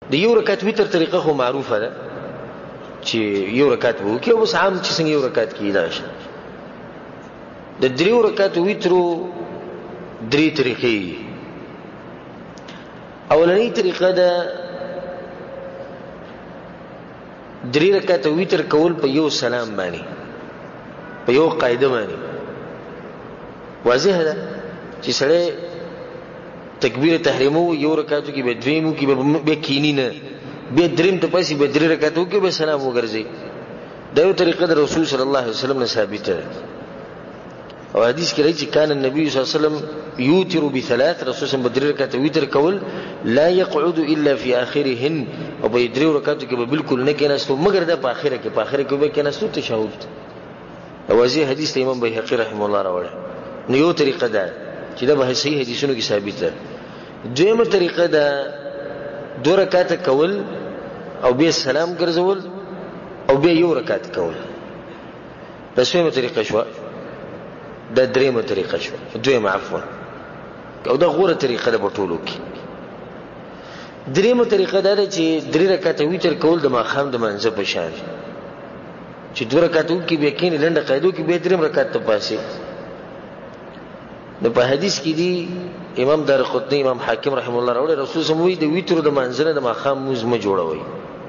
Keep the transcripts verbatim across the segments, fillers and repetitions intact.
د یو رکعت وتر طریقه خو معروفه ده چې یو رکعت وو کې اوس عام چې څنګه یو رکعت کیدا شي د دریو رکعت وترو درې طریقې اولنۍ طریقه ده درې رکعت وتر کول په یو سلام باندې په یو قاعده باندې واضح ده چې سره تکبیر تحریمو یو رکعتو کې به دویمو کې به کینی نه به دریم ته پسې به درې رکعتو کې به سلام وګرځي دا یو طریقه د رسول صلی الله علیه وسلم نه ثابت ده او حدیث کې راځي چې کان النبي صلی الله علیه وسلم یوتر بثلاث رسول صلی الله علیه وسلم بدر رکعت وتر کول لا يقعد الا في اخرهن او به درې رکعتو کې به بالکل نه کېناستو مگر دا په اخره کې په اخره کې به کېناستو تشهود او واضح حدیث ته امام بیهقی رحم الله راوړل نو یو طریقه ده چې دا به صحیح حدیثونو کې ثابت ده دویمه طریقه ده دو رکعات کول او به سلام ګرځول او به یو رکعت کول دا څومره طریقه شو دا دریمه طریقه شو دویمه عفوا او دا غوره طریقه ده په ټولو کې دریمه طریقه ده چې درې رکعات وتر کول د ماخام د منځ په شان چې دو رکعاتو کې به کېنه لنډه قاعده کې به دریم رکعت ته پاسي د په حدیث کې دی امام دارقطنی امام حاکم رحم الله راوړي رسول صلی الله علیه وسلم د ویتر د منځنه د ماخام موز م جوړوي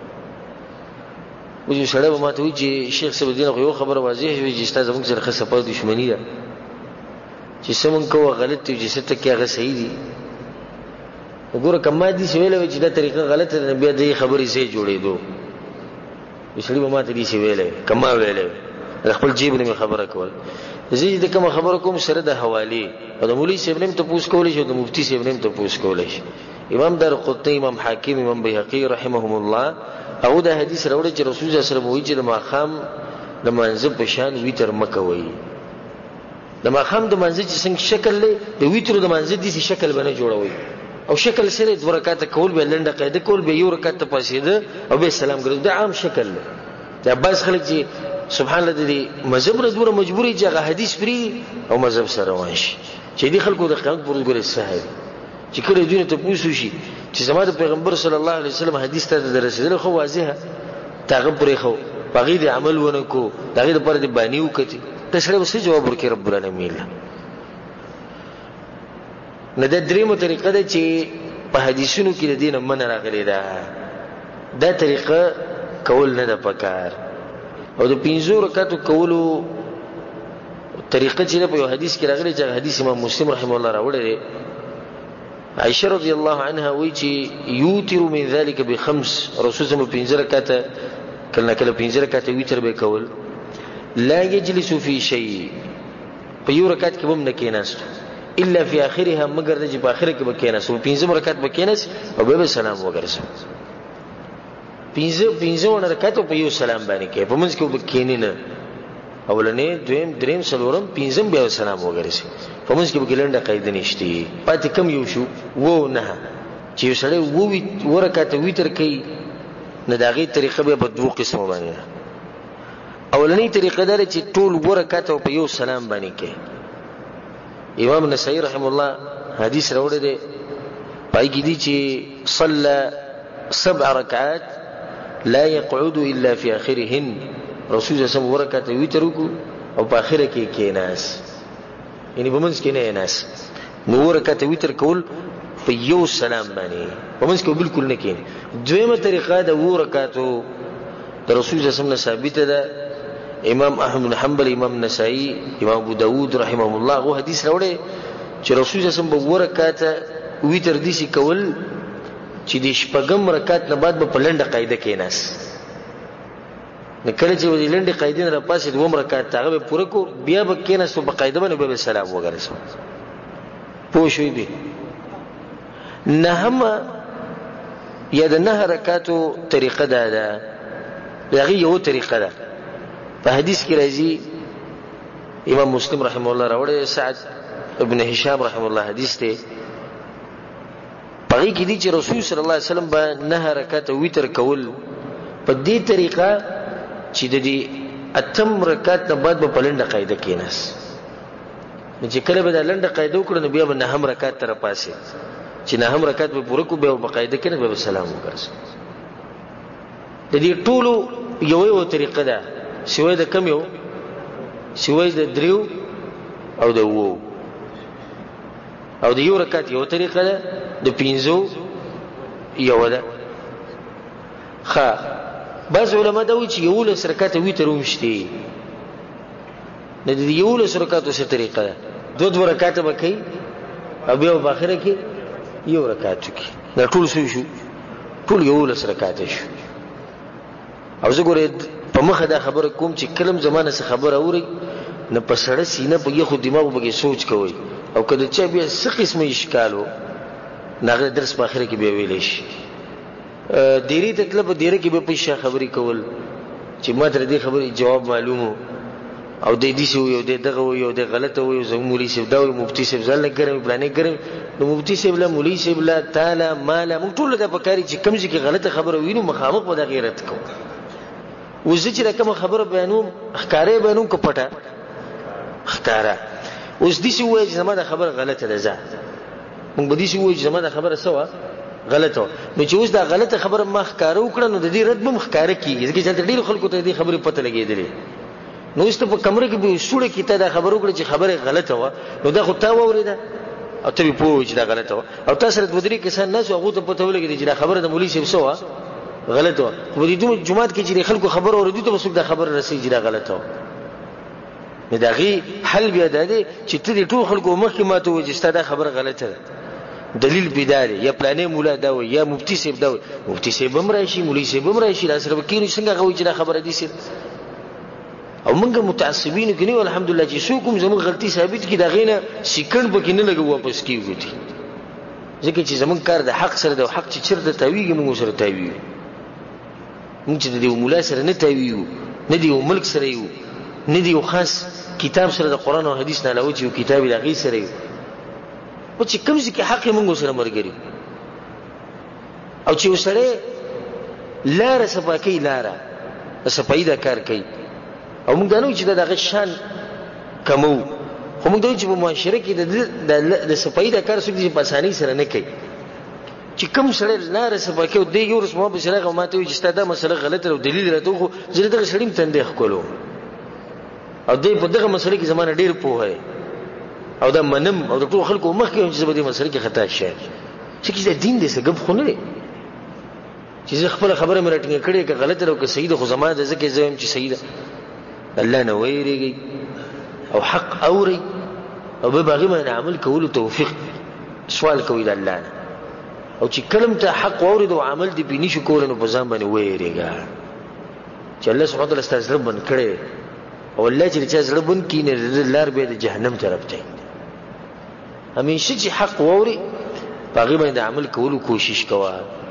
وځي سره به ماته وی چې شیخ صاحب دین خو خبره واضح وي چې استاد زموږ سره خصه په دښمنی ده چې سمون کوه غلط دي چې ست کې هغه صحیح دي وګوره کما دي ویلې چې دا طریقه غلطه ده بیا دې خبرې سي جوړېدو وسړي به ماته دي ویلې کما ویلې خپل جیب نه خبره کول زه دې کوم خبره کوم سره د حواله او د مولوی صاحب نیم ته پوښ کولې شو د مفتی صاحب نیم ته پوښ کولې شي امام دارقطنی امام حاکم امام بیهقی رحمهم الله او دا حدیث راوړي چې رسول الله صلی الله علیه وسلم وایي چې د ماخام د منځ په شان ویتر مکوي د ماخام د منځ چې څنګه شکل لري د ویتر د منځ دي شکل باندې جوړوي او شکل سره د ورکات کول به لنډه قاعده کول به یو رکعت ته پاسیده او به سلام ګرځي دا عام شکل دی دا بس خلک چې سبحان الله دې مذهب رضوره مجبوري چې هغه حدیث پری او مذهب سره روان شي چې دې خلکو د قیامت پر ګورې صحیح چې کله دین ته پوښتنه شي چې زموږ پیغمبر صلی الله علیه وسلم حدیث ته درسیدل خو واضحه تاغه پرې خو باغی دې عمل ونه کو دغه پر دې باندې وکړي تشریح وسې جواب ورکړي رب العالمین نه د دریمو طریقه ده چې په حدیثونو کې د دین من راغلي ده دا طریقه کول نه ده پکار او د پنځو رکعاتو کولو طریقه چې په یو حدیث کې راغلي چې حدیث امام مسلم رحم الله راوړی عائشہ رضی الله عنها وی چې یوتر من ذلك بخمس رسول الله پنځه رکعات کله کله پنځه رکعات ویتر به کول لا يجلس في شيء په یو رکعت کې هم نه کېناست الا في اخرها مگر د په اخر کې به کېناست او پنځه رکعات به کېناست او به سلام وګرځي پنځه پنځه رکعات په یو سلام باندې کې په منځ کې به کېنی نه اولنې دویم دریم څلورم پنځم بیا سلام وګرځي په منځ کې به لنډه قاعده نشته پاتې کم یو شو وو نه چې سړی وو ورکعات ویتر کوي نه داغي طریقه به په دوه قسمه باندې اولنی طریقه دا چې ټول ورکعات په یو سلام باندې کې امام نسائی رحم الله حدیث راوړی دی پای کې دی چې صلى سبع ركعات لا يقعد الا في اخرهن رسول الله صلی الله علیه وسلم ورکعات ویتر کو او په اخره کې کېناس یعنی په منځ کې نه ناس نو ورکعات ویتر کول په یو سلام باندې په منځ کې بالکل نه کېنی دویمه طریقه دا ورکعات د رسول الله صلی الله علیه وسلم ثابت ده امام احمد بن حنبل امام نسائی امام ابو داود رحمهم الله غو حدیث راوړي چې رسول الله صلی الله علیه وسلم ورکعات ویتر دي شي کول چې د شپږم رکعت نه بعد په لنډه قاعده کې ناس نکله چې د لنډه قاعده نه پاسې دوم رکعت هغه پوره کو بیا به کې ناس په قاعده باندې به سلام وګرځي پوه شئ دي نه هم یا د نه رکعاتو طریقه ده ده هغه یو طریقه ده په حدیث کې راځي امام مسلم رحم الله راوړی سعد ابن هشام رحم الله حدیث ته پای کې دي چې رسول صلی الله علیه وسلم به نه رکعات ویتر کول په دې طریقه چې د دې اتم رکعات نه بعد په لنډه قاعده کې ناس چې کله به د لنډه قاعده وکړو نو بیا به نه هم رکعات تر پاسه چې نه هم رکعت به پوره کو به بقاعده کنه به سلام وکړي. د دې ټولو یو یو طریقه ده سوی د کم یو سوی د دریو او د وو او د یو رکعت یو طریقه ده د پینځو یو ده. ښه بعض علما دا وایي چې یو لس رکعت ویتر ومشتي نه د یو لس رکعت څه طریقه ده دو دو رکعت به کوي او بیا په اخره کې یو رکعت کوي. دا ټول شو شو ټول یو لس رکعت شو. او زه ګورې په مخه دا خبره کوم چې کلم زمانه څخه خبره اوري نه په سړه سینه په یو دماغ به سوچ کوي او کله چې بیا څه قسمه اشکالو ناغه درس په اخره کې به ویل شي. ډیری تطلب ډیره کې به په شا خبري کول چې ما تر دې خبرې جواب معلومو او د دې شو یو دغه یو د غلطه وي زمو مولوی صاحب دا وي مفتي صاحب ځل ګرم پلانې ګرم نو مفتي صاحب له مولوی صاحب له تعالی مال موږ ټول د پکاري چې کمزې کې غلطه خبره وینو مخامخ په د غیرت کو وزه چې کوم خبره بیانوم ښکارې بیانوم کو پټه ښکارا اوس دې شو وایي زما د خبره غلطه ده ځه موږ به دې شو وایي زما د خبره سوا غلطه نو چې اوس دا غلطه خبره ما ښکارو کړه نو د دې رد به مخکاره کیږي ځکه چې ډېر خلکو ته دې خبره پته لګېدلې نو است په کمره کې به شوړه کیته دا خبرو کړه چې خبره غلطه و نو دا خو تا وریده او ته په پوه چې دا غلطه و او تاسو سره د ودري کسان نه هغه ته پته ولګی چې دا خبره د مولوی صاحب سوا غلطه و خو دې دوه جمعات کې چې خلکو خبر اوریدو ته وسوک دا خبره رسېږي چې دا غلطه و. نو دا غي حل بیا ده چې ته دې ټول خلکو مخکې ماته وځي چې دا خبره غلطه ده دلیل بداري یا پلانې مولا دا وي یا مفتي صاحب دا وي مفتي صاحب هم راشي مولوی صاحب هم راشي دا سره کینو څنګه غوي چې دا خبره دي سي او موږ متعصبین کې نه الحمدلله چې څوک هم زموږ غلطي ثابت کی دا غینه سکند پکې نه لګو واپس کیږي ځکه چې زموږ کار د حق سره د حق چې چیرته تاویږي موږ سره تاویږي موږ چې د مولا سره نه تاویږو نه دی ملک سره یو نه دی خاص کتاب سره د قران او حدیث نه علاوه چې کتاب لغی سره یو او چې کوم ځکه حق موږ سره مرګري او چې وسره لاره صفاکی لاره صفایدا کار کوي او موږ غواړو چې دغه شان کمو خو موږ دوی چې په معاشره کې د د صفایدا کار څه دي په اسانۍ سره نه کوي چې کوم سره لاره صفاکی او د یو رسمه به سره غوماته وي چې ستاسو مسله غلطه او دلیل راته خو زه دغه سړیم تندې کولو او دوی په دغه مسله کې زمانه ډیر پوهه او دا منم او د ټول خلکو مخ کې چې په دې مسله کې خطا شي چې کیسه دین دې څه غب خو نه دی چې زه خپل خبره مې راټینګ کړې که غلطه او که صحیح ده خو زمانه د ځکه زم چې صحیح ده الله نه ویریږي او حق اوري او به باغی باندې عمل کولو توفیق سوال کوي د الله نه او چې کلم ته حق اوري او عمل دې بني شو کول نو په ځان باندې ویریږي چې الله سبحانه وتعالى ستاسو رب بن کړي او الله چې چې زړه بن کینې لار به د جهنم طرف ته همیشه چې حق اوري باغی باندې عمل کولو کوشش کوه